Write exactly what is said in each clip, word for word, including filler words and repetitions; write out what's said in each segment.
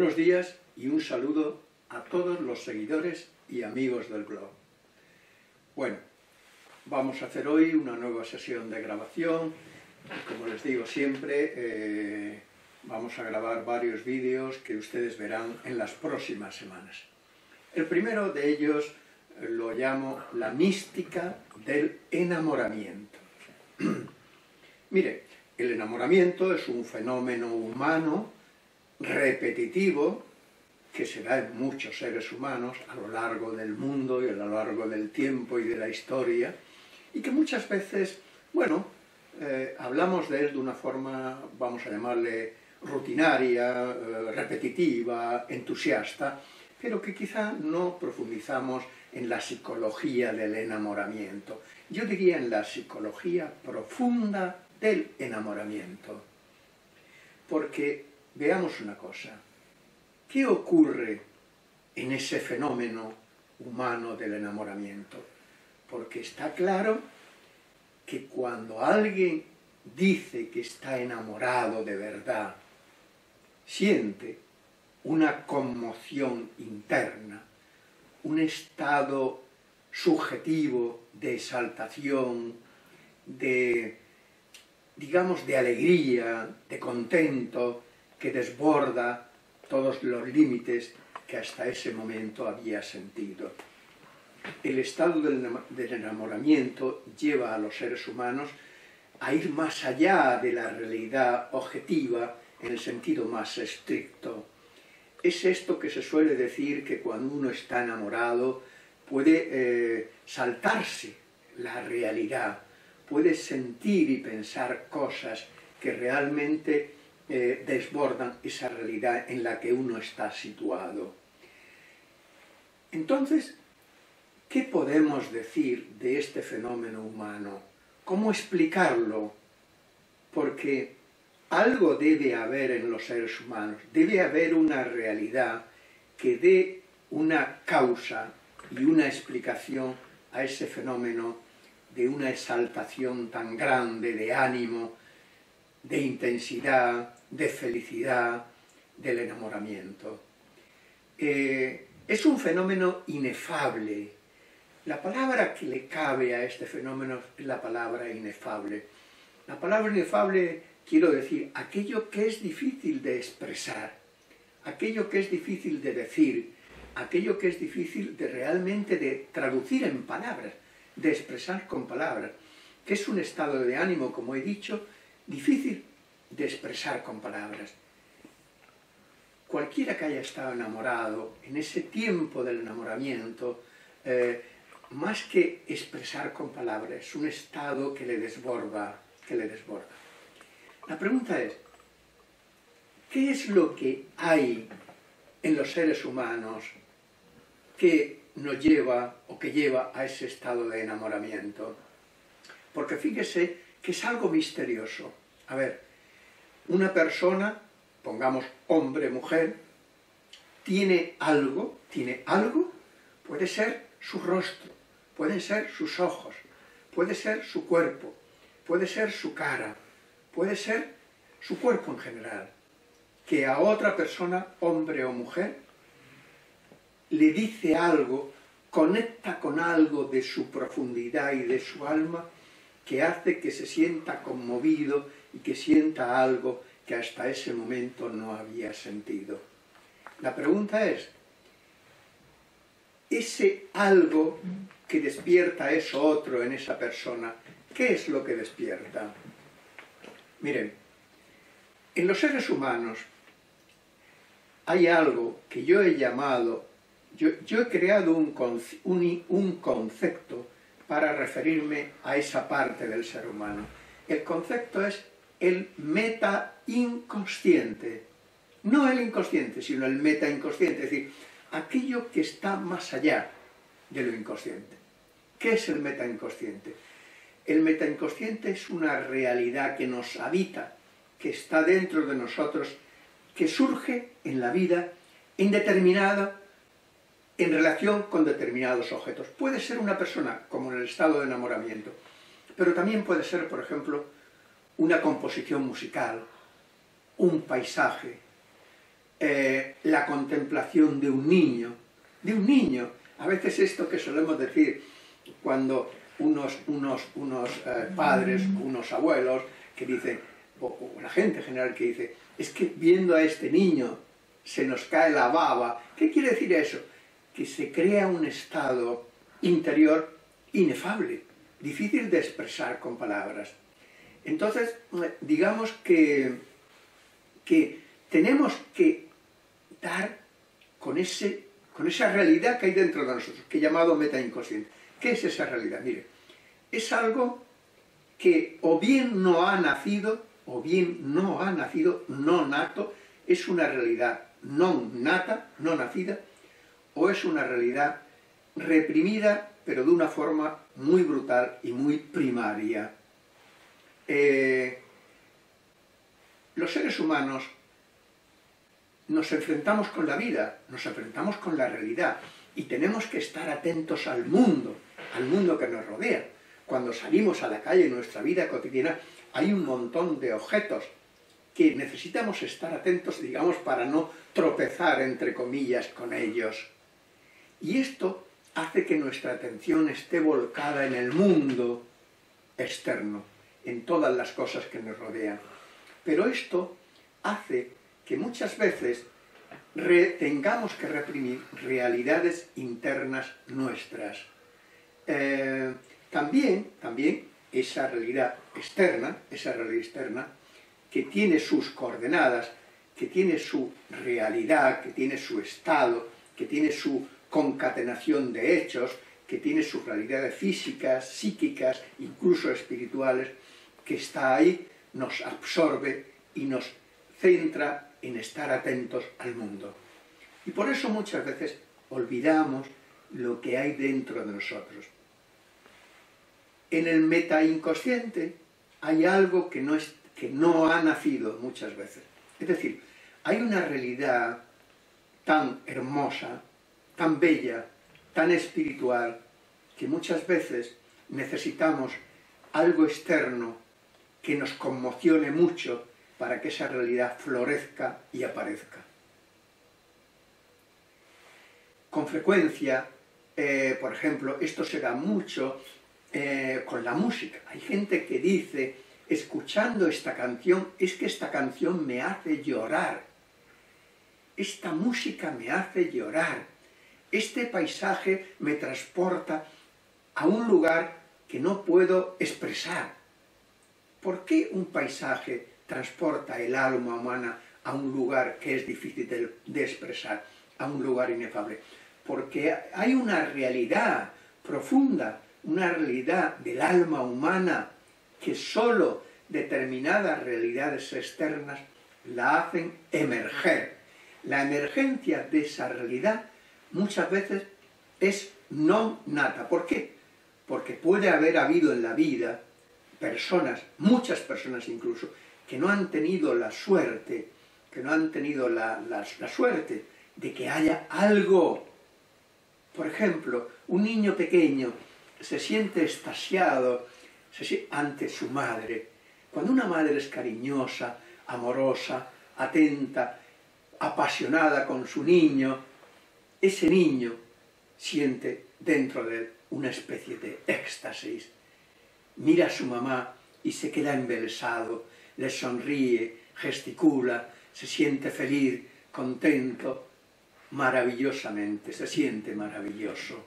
Buenos días y un saludo a todos los seguidores y amigos del blog. Bueno, vamos a hacer hoy una nueva sesión de grabación. Como les digo siempre, eh, vamos a grabar varios vídeos que ustedes verán en las próximas semanas. El primero de ellos lo llamo la mística del enamoramiento. Mire, el enamoramiento es un fenómeno humano repetitivo que se da en muchos seres humanos a lo largo del mundo y a lo largo del tiempo y de la historia, y que muchas veces, bueno, eh, hablamos de él de una forma, vamos a llamarle rutinaria, eh, repetitiva, entusiasta, pero que quizá no profundizamos en la psicología del enamoramiento. Yo diría en la psicología profunda del enamoramiento. Porque veamos una cosa, ¿qué ocurre en ese fenómeno humano del enamoramiento? Porque está claro que cuando alguien dice que está enamorado de verdad, siente una conmoción interna, un estado subjetivo de exaltación, de, digamos, de alegría, de contento, que desborda todos los límites que hasta ese momento había sentido. El estado del enamoramiento lleva a los seres humanos a ir más allá de la realidad objetiva en el sentido más estricto. Es esto que se suele decir que cuando uno está enamorado puede eh, saltarse la realidad, puede sentir y pensar cosas que realmente eh, desbordan esa realidad en la que uno está situado. Entonces, ¿qué podemos decir de este fenómeno humano? ¿Cómo explicarlo? Porque algo debe haber en los seres humanos, debe haber una realidad que dé una causa y una explicación a ese fenómeno de una exaltación tan grande de ánimo, de intensidad, de felicidad, del enamoramiento. Eh, es un fenómeno inefable. La palabra que le cabe a este fenómeno es la palabra inefable. La palabra inefable, quiero decir, aquello que es difícil de expresar, aquello que es difícil de decir, aquello que es difícil de realmente de traducir en palabras, de expresar con palabras, que es un estado de ánimo, como he dicho, difícil de expresar con palabras. Cualquiera que haya estado enamorado, en ese tiempo del enamoramiento, eh, más que expresar con palabras, es un estado que le desborda, que le desborda. La pregunta es, ¿qué es lo que hay en los seres humanos que nos lleva o que lleva a ese estado de enamoramiento? Porque fíjese que es algo misterioso. A ver, una persona, pongamos hombre, mujer, tiene algo, tiene algo, puede ser su rostro, pueden ser sus ojos, puede ser su cuerpo, puede ser su cara, puede ser su cuerpo en general, que a otra persona, hombre o mujer, le dice algo, conecta con algo de su profundidad y de su alma, que hace que se sienta conmovido y que sienta algo que hasta ese momento no había sentido. La pregunta es, ese algo que despierta eso otro en esa persona, ¿qué es lo que despierta? Miren, en los seres humanos hay algo que yo he llamado, yo, yo he creado un, un, un concepto para referirme a esa parte del ser humano. El concepto es el meta-inconsciente. No el inconsciente, sino el meta-inconsciente, es decir, aquello que está más allá de lo inconsciente. ¿Qué es el meta-inconsciente? El meta-inconsciente es una realidad que nos habita, que está dentro de nosotros, que surge en la vida indeterminada, en relación con determinados objetos. Puede ser una persona, como en el estado de enamoramiento, pero también puede ser, por ejemplo, una composición musical, un paisaje, eh, la contemplación de un niño, de un niño. A veces esto que solemos decir cuando unos, unos, unos eh, padres, unos abuelos que dicen, o, o la gente en general que dice, es que viendo a este niño se nos cae la baba. ¿Qué quiere decir eso? Que se crea un estado interior inefable, difícil de expresar con palabras. Entonces, digamos que, que tenemos que dar con, ese, con esa realidad que hay dentro de nosotros, que he llamado meta inconsciente. ¿Qué es esa realidad? Mire, es algo que o bien no ha nacido, o bien no ha nacido, no nato, es una realidad no nata, no nacida, o es una realidad reprimida, pero de una forma muy brutal y muy primaria. Eh, los seres humanos nos enfrentamos con la vida, nos enfrentamos con la realidad, y tenemos que estar atentos al mundo, al mundo que nos rodea. Cuando salimos a la calle en nuestra vida cotidiana, hay un montón de objetos que necesitamos estar atentos, digamos, para no tropezar, entre comillas, con ellos. Y esto hace que nuestra atención esté volcada en el mundo externo, en todas las cosas que nos rodean. Pero esto hace que muchas veces re tengamos que reprimir realidades internas nuestras. Eh, también, también esa realidad externa, esa realidad externa, que tiene sus coordenadas, que tiene su realidad, que tiene su estado, que tiene su concatenación de hechos, que tiene sus realidades físicas, psíquicas, incluso espirituales, que está ahí, nos absorbe y nos centra en estar atentos al mundo. Y por eso muchas veces olvidamos lo que hay dentro de nosotros. En el meta inconsciente hay algo que no, es, que no ha nacido muchas veces. Es decir, hay una realidad tan hermosa, tan bella, tan espiritual, que muchas veces necesitamos algo externo que nos conmocione mucho para que esa realidad florezca y aparezca. Con frecuencia, eh, por ejemplo, esto se da mucho eh, con la música. Hay gente que dice, escuchando esta canción, es que esta canción me hace llorar. Esta música me hace llorar. Este paisaje me transporta a un lugar que no puedo expresar. ¿Por qué un paisaje transporta el alma humana a un lugar que es difícil de, de expresar, a un lugar inefable? Porque hay una realidad profunda, una realidad del alma humana que solo determinadas realidades externas la hacen emerger. La emergencia de esa realidad muchas veces es no nata. ¿Por qué? Porque puede haber habido en la vida personas, muchas personas incluso, que no han tenido la suerte, que no han tenido la, la, la suerte de que haya algo. Por ejemplo, un niño pequeño se siente extasiado se siente ante su madre. Cuando una madre es cariñosa, amorosa, atenta, apasionada con su niño, ese niño siente dentro de él una especie de éxtasis. Mira a su mamá y se queda embelesado, le sonríe, gesticula, se siente feliz, contento, maravillosamente, se siente maravilloso.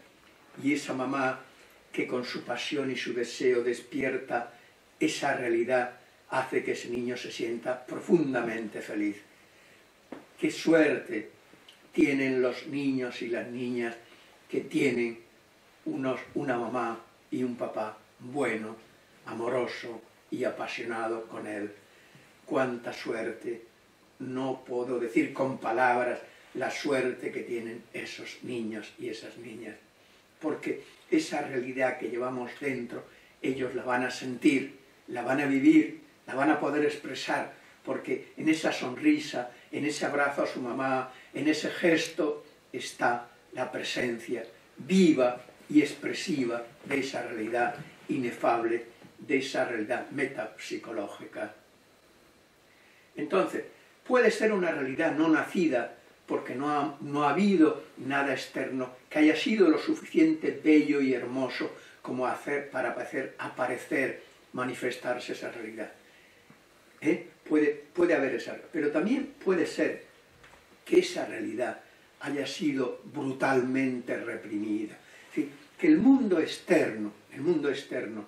Y esa mamá que con su pasión y su deseo despierta esa realidad hace que ese niño se sienta profundamente feliz. ¡Qué suerte tienen los niños y las niñas que tienen unos, una mamá y un papá bueno, amoroso y apasionado con él! ¡Cuánta suerte! No puedo decir con palabras la suerte que tienen esos niños y esas niñas, porque esa realidad que llevamos dentro, ellos la van a sentir, la van a vivir, la van a poder expresar, porque en esa sonrisa, en ese abrazo a su mamá, en ese gesto, está la presencia viva y expresiva de esa realidad inefable, de esa realidad metapsicológica. Entonces, puede ser una realidad no nacida, porque no ha, no ha habido nada externo que haya sido lo suficiente bello y hermoso como hacer, para hacer aparecer, manifestarse esa realidad. ¿Eh? Puede, puede haber esa, pero también puede ser que esa realidad haya sido brutalmente reprimida. Es decir, que el mundo externo, el mundo externo,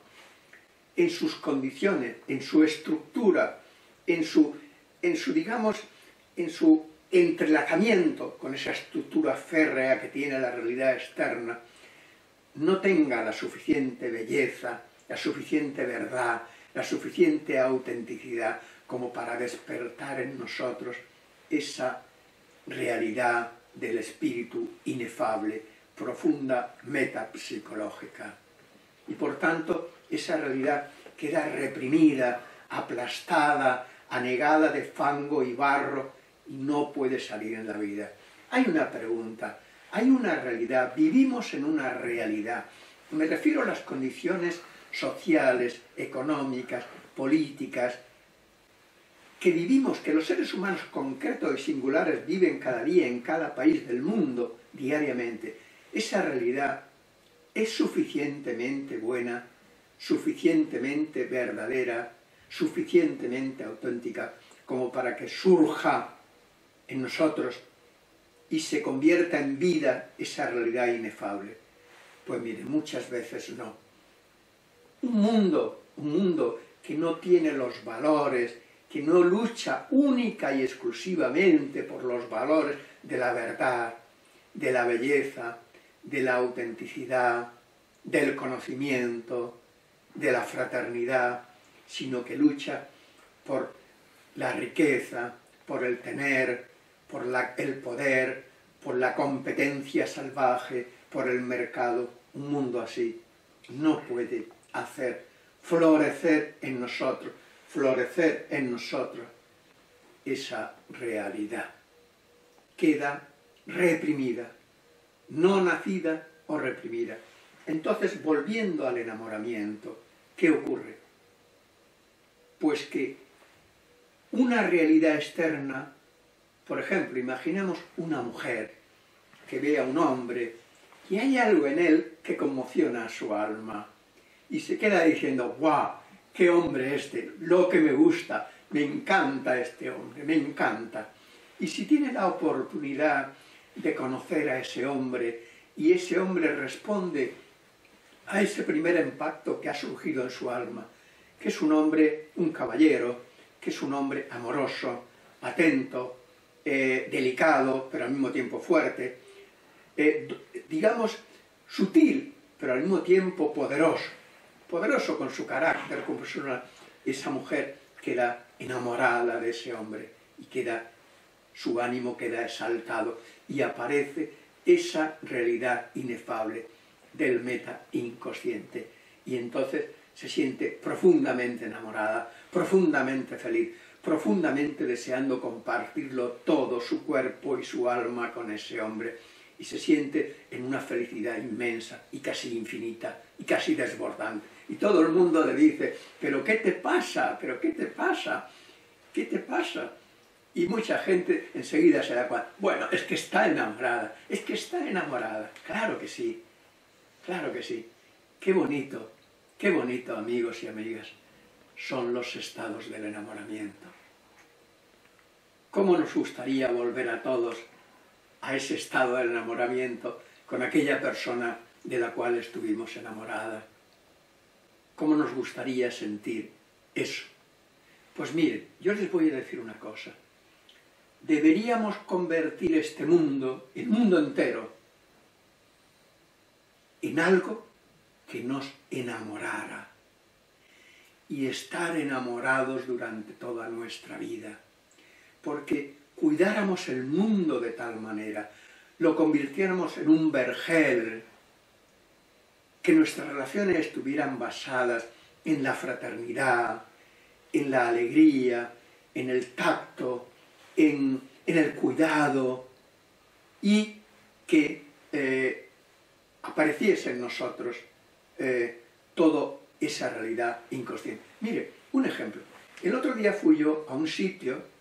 en sus condiciones, en su estructura, en su, en su digamos, en su entrelazamiento con esa estructura férrea que tiene la realidad externa, no tenga la suficiente belleza, la suficiente verdad, la suficiente autenticidad como para despertar en nosotros esa realidad del espíritu inefable, profunda, metapsicológica. Y por tanto, esa realidad queda reprimida, aplastada, anegada de fango y barro, y no puede salir en la vida. Hay una pregunta, hay una realidad, vivimos en una realidad. Me refiero a las condiciones sociales, económicas, políticas, que vivimos, que los seres humanos concretos y singulares viven cada día en cada país del mundo, diariamente. Esa realidad es suficientemente buena, suficientemente verdadera, suficientemente auténtica, como para que surja en nosotros y se convierta en vida esa realidad inefable. Pues mire, muchas veces no. Un mundo, un mundo que no tiene los valores, que no lucha única y exclusivamente por los valores de la verdad, de la belleza, de la autenticidad, del conocimiento, de la fraternidad, sino que lucha por la riqueza, por el tener, por la, el poder, por la competencia salvaje, por el mercado. Un mundo así no puede hacer florecer en nosotros, florecer en nosotros esa realidad. Queda reprimida, no nacida o reprimida. Entonces, volviendo al enamoramiento, ¿qué ocurre? Pues que una realidad externa, por ejemplo, imaginemos una mujer que ve a un hombre y hay algo en él que conmociona a su alma y se queda diciendo, ¡guau! ¡Qué hombre este! Lo que me gusta, me encanta este hombre, me encanta. Y si tiene la oportunidad de conocer a ese hombre y ese hombre responde a ese primer impacto que ha surgido en su alma, que es un hombre, un caballero, que es un hombre amoroso, atento, eh, delicado, pero al mismo tiempo fuerte, eh, digamos, sutil, pero al mismo tiempo poderoso, poderoso con su carácter, con su, esa mujer queda enamorada de ese hombre y queda, su ánimo queda exaltado y aparece esa realidad inefable del meta inconsciente y entonces se siente profundamente enamorada, profundamente feliz, profundamente deseando compartirlo todo, su cuerpo y su alma con ese hombre y se siente en una felicidad inmensa y casi infinita y casi desbordante. Y todo el mundo le dice, ¿pero qué te pasa? ¿Pero qué te pasa? ¿Qué te pasa? Y mucha gente enseguida se da cuenta, bueno, es que está enamorada, es que está enamorada. Claro que sí, claro que sí. Qué bonito, qué bonito, amigos y amigas, son los estados del enamoramiento. ¿Cómo nos gustaría volver a todos a ese estado del enamoramiento con aquella persona de la cual estuvimos enamoradas? ¿Cómo nos gustaría sentir eso? Pues miren, yo les voy a decir una cosa. Deberíamos convertir este mundo, el mundo entero, en algo que nos enamorara y estar enamorados durante toda nuestra vida. Porque cuidáramos el mundo de tal manera, lo convirtiéramos en un vergel, que nuestras relaciones estuvieran basadas en la fraternidad, en la alegría, en el tacto, en, en el cuidado y que eh, apareciese en nosotros eh, toda esa realidad inconsciente. Mire, un ejemplo. El otro día fui yo a un sitio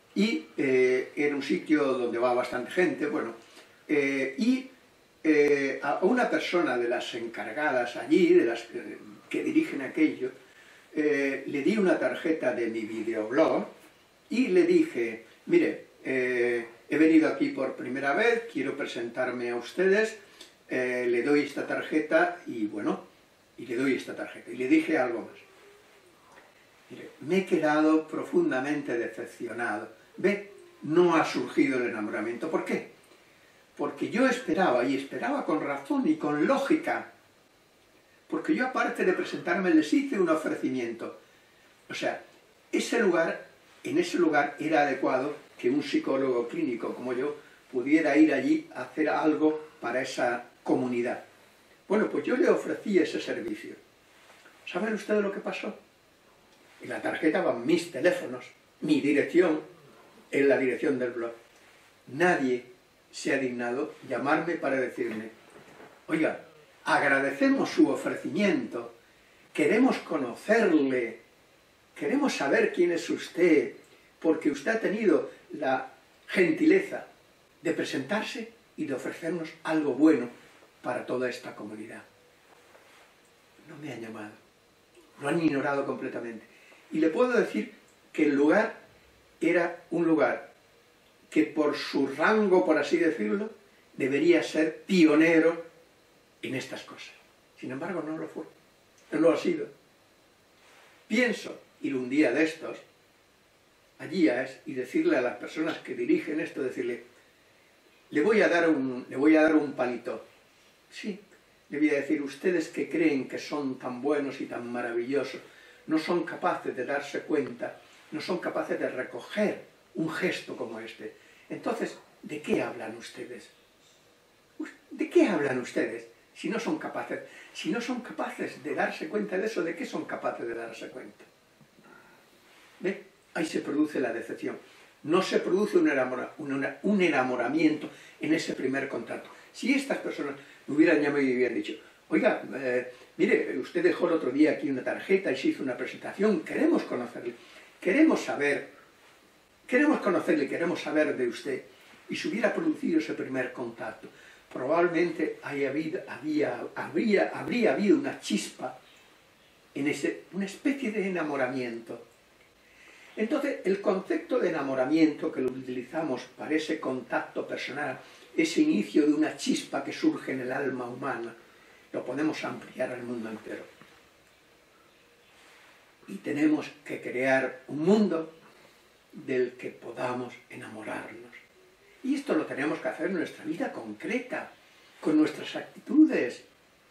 y eh, era un sitio donde va bastante gente, bueno, eh, y eh, a una persona de las encargadas allí, de las que, que dirigen aquello, eh, le di una tarjeta de mi videoblog y le dije, mire, eh, he venido aquí por primera vez, quiero presentarme a ustedes, eh, le doy esta tarjeta y bueno, y le doy esta tarjeta. Y le dije algo más. Mire, me he quedado profundamente decepcionado. Ve, no ha surgido el enamoramiento. ¿Por qué? Porque yo esperaba, y esperaba con razón y con lógica, porque yo aparte de presentarme les hice un ofrecimiento. O sea, ese lugar, en ese lugar era adecuado que un psicólogo clínico como yo pudiera ir allí a hacer algo para esa comunidad. Bueno, pues yo le ofrecí ese servicio. ¿Saben ustedes lo que pasó? En la tarjeta van mis teléfonos, mi dirección, en la dirección del blog. Nadie se ha dignado llamarme para decirme, oiga, agradecemos su ofrecimiento, queremos conocerle, queremos saber quién es usted, porque usted ha tenido la gentileza de presentarse y de ofrecernos algo bueno para toda esta comunidad. No me han llamado, lo han ignorado completamente. Y le puedo decir que el lugar era un lugar que por su rango, por así decirlo, debería ser pionero en estas cosas. Sin embargo, no lo fue, no lo ha sido. Pienso ir un día de estos allí es y decirle a las personas que dirigen esto, decirle, le voy a dar un, le voy a dar un palito. Sí, le voy a decir, ustedes que creen que son tan buenos y tan maravillosos, no son capaces de darse cuenta, no son capaces de recoger un gesto como este. Entonces, ¿de qué hablan ustedes? ¿De qué hablan ustedes si no son capaces? Si no son capaces de darse cuenta de eso, ¿de qué son capaces de darse cuenta? ¿Ve? Ahí se produce la decepción. No se produce un, enamora, un, un enamoramiento en ese primer contacto. Si estas personas me hubieran llamado y hubieran dicho, oiga, eh, mire, usted dejó el otro día aquí una tarjeta y se hizo una presentación, queremos conocerle, queremos saber, queremos conocerle, queremos saber de usted, y se hubiera producido ese primer contacto, probablemente haya habido, había, habría, habría habido una chispa, en ese, una especie de enamoramiento. Entonces, el concepto de enamoramiento que lo utilizamos para ese contacto personal, ese inicio de una chispa que surge en el alma humana, lo podemos ampliar al mundo entero. Y tenemos que crear un mundo del que podamos enamorarnos. Y esto lo tenemos que hacer en nuestra vida concreta, con nuestras actitudes.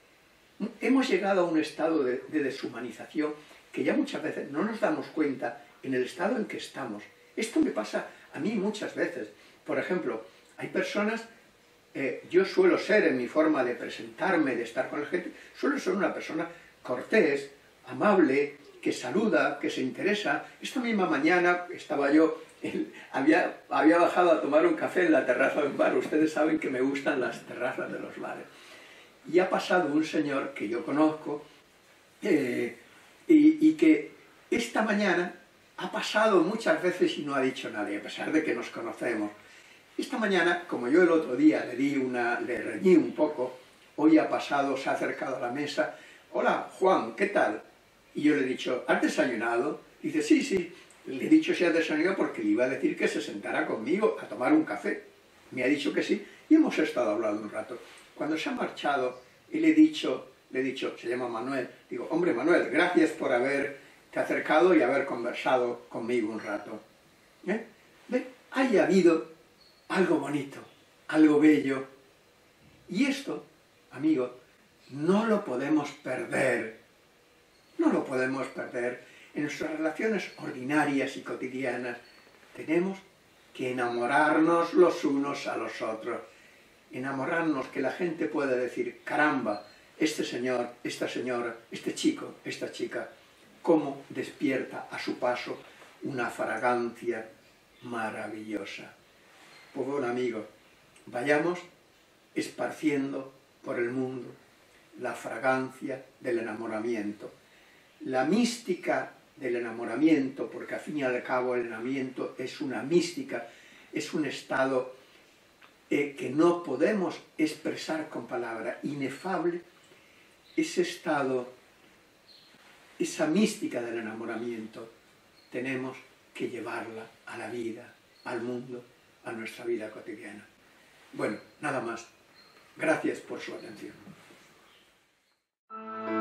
Hemos llegado a un estado de, de deshumanización que ya muchas veces no nos damos cuenta en el estado en que estamos. Esto me pasa a mí muchas veces. Por ejemplo, hay personas, eh, yo suelo ser en mi forma de presentarme, de estar con la gente, suelo ser una persona cortés, amable, que saluda, que se interesa. Esta misma mañana estaba yo, en, había, había bajado a tomar un café en la terraza de un bar. Ustedes saben que me gustan las terrazas de los bares. Y ha pasado un señor que yo conozco eh, y, y que esta mañana ha pasado muchas veces y no ha dicho nada, y a pesar de que nos conocemos. Esta mañana, como yo el otro día le di una, le reñí un poco, hoy ha pasado, se ha acercado a la mesa. Hola, Juan, ¿qué tal? Y yo le he dicho, ¿has desayunado? Dice, sí, sí. Le he dicho si has desayunado porque le iba a decir que se sentara conmigo a tomar un café. Me ha dicho que sí, y hemos estado hablando un rato. Cuando se ha marchado, y le he dicho, le he dicho, se llama Manuel, digo, hombre Manuel, gracias por haberte acercado y haber conversado conmigo un rato. ¿Eh? ¿Ve? Haya habido algo bonito, algo bello. Y esto, amigo, no lo podemos perder. No lo podemos perder. En nuestras relaciones ordinarias y cotidianas tenemos que enamorarnos los unos a los otros. Enamorarnos, que la gente pueda decir, caramba, este señor, esta señora, este chico, esta chica, cómo despierta a su paso una fragancia maravillosa. Pues bueno, amigos, vayamos esparciendo por el mundo la fragancia del enamoramiento. La mística del enamoramiento, porque al fin y al cabo el enamoramiento es una mística, es un estado eh, que no podemos expresar con palabras, inefable. Ese estado, esa mística del enamoramiento, tenemos que llevarla a la vida, al mundo, a nuestra vida cotidiana. Bueno, nada más. Gracias por su atención.